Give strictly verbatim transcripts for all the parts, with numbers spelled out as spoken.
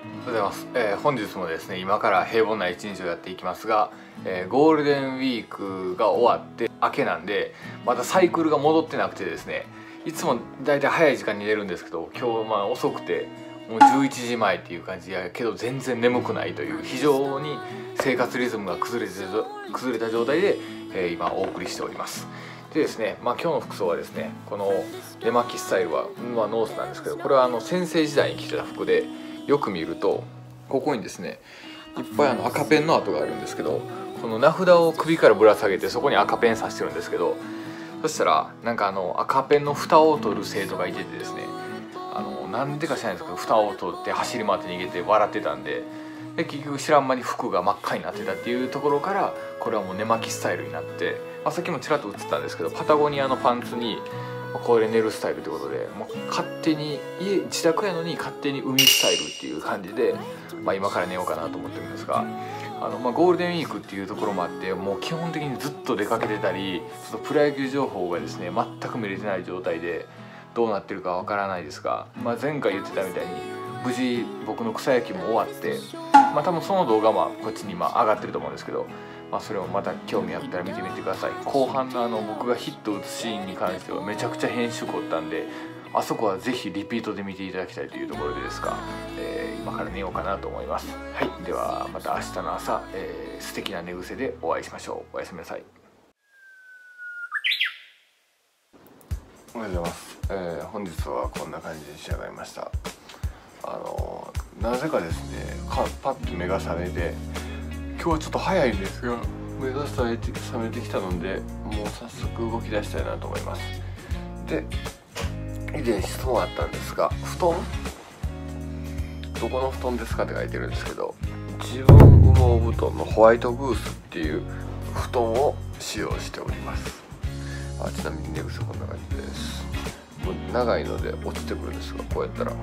おはようございます、えー、本日もですね今から平凡な一日をやっていきますが、えー、ゴールデンウィークが終わって明けなんでまたサイクルが戻ってなくてですね、いつもだいたい早い時間に寝るんですけど、今日まあ遅くてもうじゅういちじまえっていう感じやけど全然眠くないという非常に生活リズムが崩れて崩れた状態で、えー、今お送りしております。でですね、まあ、今日の服装はですね、この寝巻きスタイルは、まあ、ノースなんですけど、これはあの先生時代に着てた服で、よく見るとここにですねいっぱいあの赤ペンの跡があるんですけど、この名札を首からぶら下げてそこに赤ペン刺してるんですけど、そしたらなんかあの赤ペンの蓋を取る生徒がいててですね、あのなんでか知らないんですけど蓋を取って走り回って逃げて笑ってたんで、で結局知らん間に服が真っ赤になってたっていうところから、これはもう寝巻きスタイルになって、まあ、さっきもちらっと映ったんですけど、パタゴニアのパンツにこれ寝るスタイルということで、もう勝手に家自宅やのに勝手に海スタイルっていう感じで、まあ、今から寝ようかなと思ってるんですが、あの、まあ、ゴールデンウィークっていうところもあって、もう基本的にずっと出かけてたり、ちょっとプロ野球情報がですね全く見れてない状態でどうなってるかわからないですが、まあ、前回言ってたみたいに無事僕の草野球も終わって、まあ、多分その動画はこっちに今上がってると思うんですけど、まあ、それをまた興味あったら見てみてください。後半のあの僕がヒット打つシーンに関してはめちゃくちゃ編集凝ったんで、あそこはぜひリピートで見ていただきたいというところでですが、えー、今から寝ようかなと思います。はい、ではまた明日の朝、えー、素敵な寝癖でお会いしましょう。おやすみなさい。おはようございます、えー、本日はこんな感じで仕上がりました。あのー、なぜかですねかパッと目が覚めて、今日はちょっと早いんですが目が覚めて覚めてきたので、もう早速動き出したいなと思います。で以前質問あったんですが、布団どこの布団ですかって書いてるんですけど、自分羽毛布団のホワイトグースっていう布団を使用しております。あ、ちなみに寝癖こんな感じです。もう長いので落ちてくるんですが、こうやったら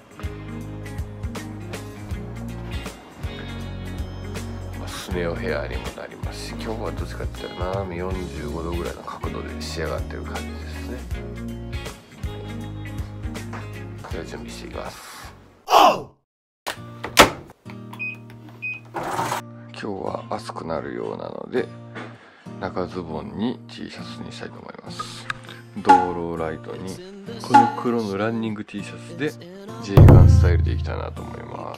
スネ夫ヘアにもなりますし、今日はどっちかって言ったら斜めよんじゅうごどぐらいの角度で仕上がってる感じですね。では準備していきます。今日は暑くなるようなので中ズボンに T シャツにしたいと思います。道路ライトにこの黒のランニング T シャツで J ガンスタイルでいきたいなと思います。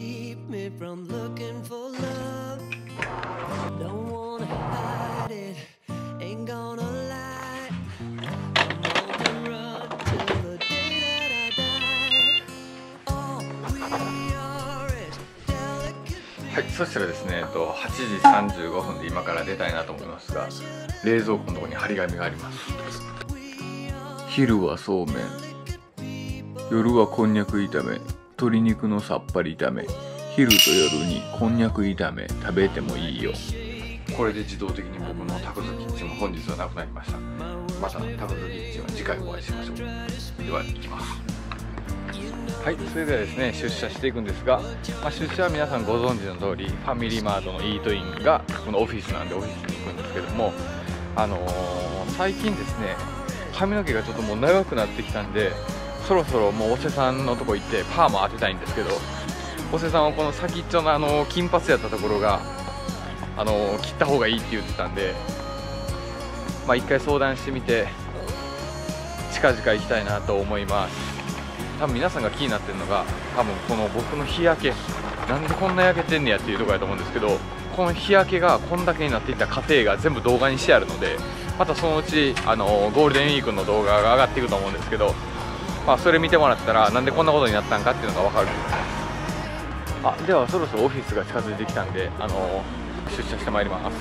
はい、そしたらですね、はちじさんじゅうごふんで今から出たいなと思いますが、冷蔵庫のところに張り紙があります。昼はそうめん、夜はこんにゃく炒め、鶏肉のさっぱり炒め、昼と夜にこんにゃく炒め食べてもいいよ。これで自動的に僕のタクズキッチンも本日はなくなりました。またタクズキッチンは次回お会いしましょう。では行きます。はい、それではですね出社していくんですが、まあ、出社は皆さんご存知の通りファミリーマートのイートインがこのオフィスなんでオフィスに行くんですけども、あのー、最近ですね髪の毛がちょっともう長くなってきたんで、そろそろもうお瀬さんのとこ行ってパーマ当てたいんですけど、お瀬さんはこの先っちょのあの金髪やったところが、あのー、切った方がいいって言ってたんで、まあ一回相談してみて近々行きたいなと思います。多分皆さんが気になってるのが、多分この僕の日焼け、なんでこんな焼けてんねやっていうところやと思うんですけど、この日焼けがこんだけになっていった過程が全部動画にしてあるので、またそのうちあのゴールデンウィークの動画が上がっていくと思うんですけど、まあ、それ見てもらったらなんでこんなことになったんかっていうのが分かると思います。あ、ではそろそろオフィスが近づいてきたんで、あの出社してまいります。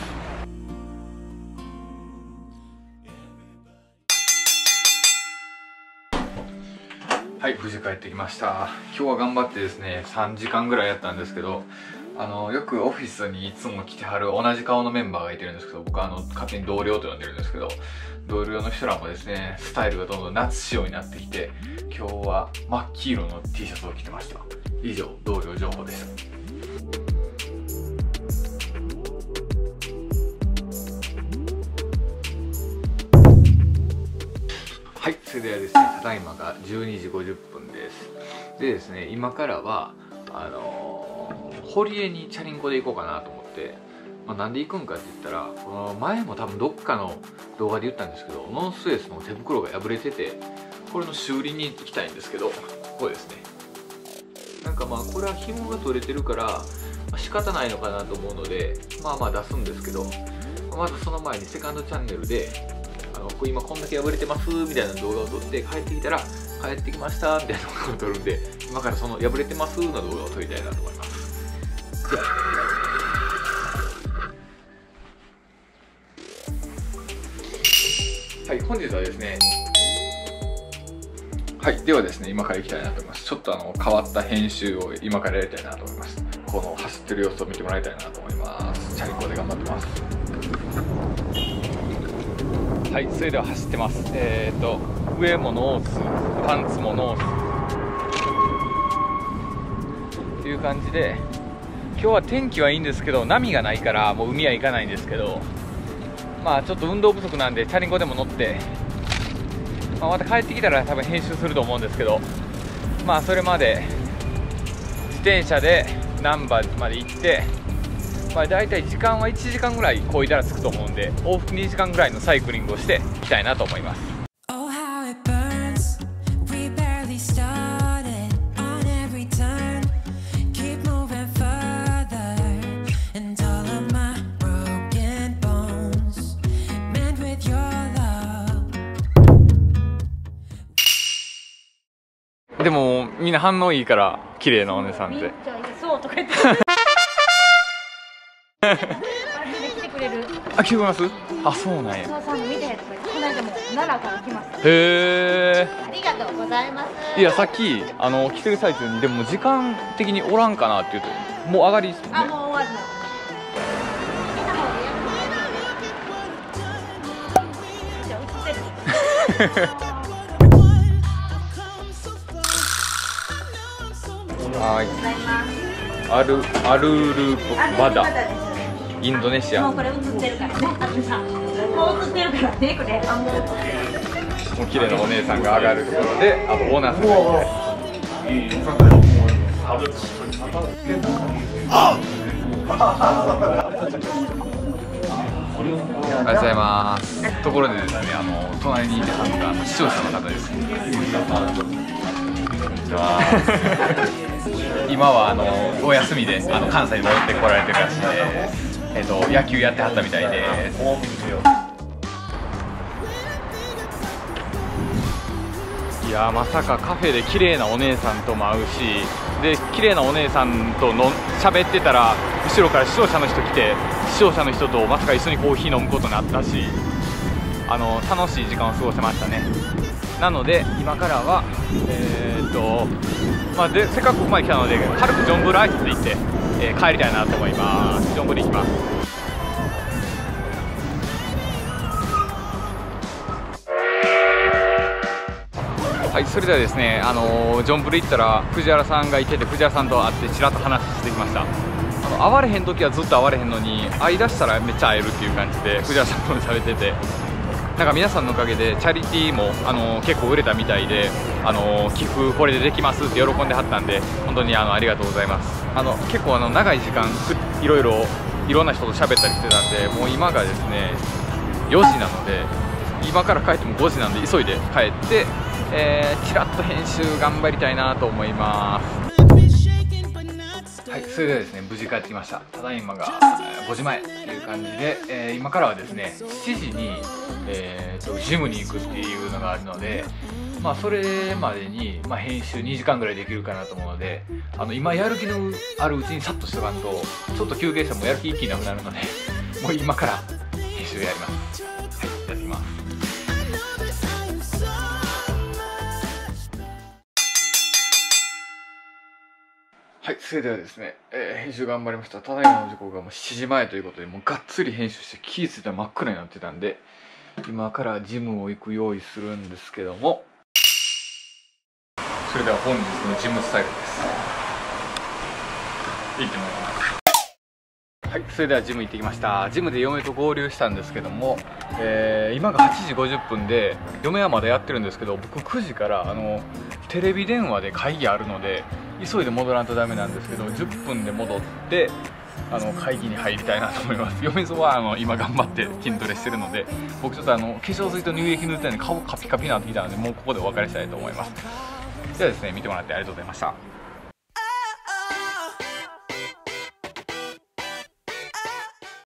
はい、無事帰ってきました。今日は頑張ってですねさんじかんぐらいやったんですけど、あのよくオフィスにいつも来てはる同じ顔のメンバーがいてるんですけど、僕はあの勝手に同僚と呼んでるんですけど、同僚の人らもですねスタイルがどんどん夏仕様になってきて、今日は真っ黄色の T シャツを着てました。以上、同僚情報でした。はい、それではですね、ただいまがじゅうにじごじゅっぷんです。でですね、今からはああのー、堀江にチャリンコで行こうかなと思って、まあ、なんで行くんかって言ったら、この前も多分どっかの動画で言ったんですけど、ノースフェイスの手袋が破れてて、これの修理に行きたいんですけど、ここですね。なんかまあこれは紐が取れてるから、まあ、仕方ないのかなと思うので、まあまあ出すんですけど、まずその前にセカンドチャンネルであの今こんだけ破れてますみたいな動画を撮って、帰ってきたら帰ってきましたみたいな動画を撮るんで、今からその破れてますの動画を撮りたいなと思います。はい、本日はですね、はい、ではですね、今から行きたいなと思います。ちょっとあの変わった編集を今からやりたいなと思います。この走ってる様子を見てもらいたいなと思います。チャリンコで頑張ってます。はい、それでは走ってます。えっと上もノース、パンツもノースっていう感じで、今日は天気はいいんですけど波がないからもう海は行かないんですけど、まあちょっと運動不足なんでチャリンコでも乗って、まあ、また帰ってきたら多分編集すると思うんですけど、まあそれまで自転車で難波まで行って、まあ、大体時間はいちじかんぐらいこいだら着くと思うんで、往復にじかんぐらいのサイクリングをしていきたいなと思います。でもみんな反応いいから綺麗なお姉さんで。そうとか言って。来てくれる。あ、来てくれます？あ、そうなんや。そうさん見てとか言って、この間も奈良から来ました。へえ。ありがとうございます。いや、さっきあの来てる最中にでも時間的におらんかなって言うと、もう上がりですもんね。あ、もう終わり。じゃあ映ってる。はい。アルアルールバダ、インドネシア。もうこれ映ってるからね。あとさ、もう映ってるからね、これ。あ、もう。もう綺麗なお姉さんが上がるところで、あとオーナーさんがいて。ありがとうございます。ところでですね、あの隣にいてたのが視聴者の方です。こんにちは。今はあのお休みであの関西に戻ってこられてるらしいで、えっと野球やってはったみたいです。いやー、まさかカフェで綺麗なお姉さんとも会うし、で綺麗なお姉さんとの喋ってたら後ろから視聴者の人来て、視聴者の人とまさか一緒にコーヒー飲むことになったし、あの楽しい時間を過ごせましたね。なので今からはえー、っとまあ、でせっかくここまで来たので軽くジョンブルアイスで行って、えー、帰りたいなと思います。ジョンブル行きます。はい、それではですね、あのー、ジョンブル行ったら藤原さんがいてて、藤原さんと会ってちらっと話してきました。あの会われへん時はずっと会われへんのに、会いだしたらめっちゃ会えるっていう感じで藤原さんとも喋ってて、なんか皆さんのおかげでチャリティーもあの結構売れたみたいで、あの寄付これでできますって喜んではったんで、本当にあのありがとうございます。あの結構あの長い時間いろいろいろんな人と喋ったりしてたんで、もう今がですねよじなので、今から帰ってもごじなんで急いで帰って、えー、ちらっと編集頑張りたいなと思います。はい、それではですね、無事帰ってきました。ただいまがごじまえっていう感じで、えー、今からはですねしちじに、えー、とジムに行くっていうのがあるので、まあ、それまでに、まあ、編集にじかんぐらいできるかなと思うので、あの今やる気のあるうちにさっとしとかんと、ちょっと休憩してもやる気一気になくなるので、もう今から編集やります。はい、やってみます。はい、それではですね、えー、編集頑張りました。ただいまの時刻がもうしちじまえということで、もうがっつり編集して気づいたら真っ暗になってたんで、今からジムを行く用意するんですけども、それでは本日のジムスタイルです。行ってまいります。はい、それではジム行ってきました。ジムで嫁と合流したんですけども、えー、今がはちじごじゅっぷんで、嫁はまだやってるんですけど、僕くじからあのテレビ電話で会議あるので、 急いで戻らんとダメなんですけど、じゅっぷんで戻ってあの会議に入りたいなと思います。嫁さんはあの今頑張って筋トレしてるので、僕ちょっとあの化粧水と乳液塗ってないので顔カピカピになってきたので、もうここでお別れしたいと思います。ではですね、見てもらってありがとうございました。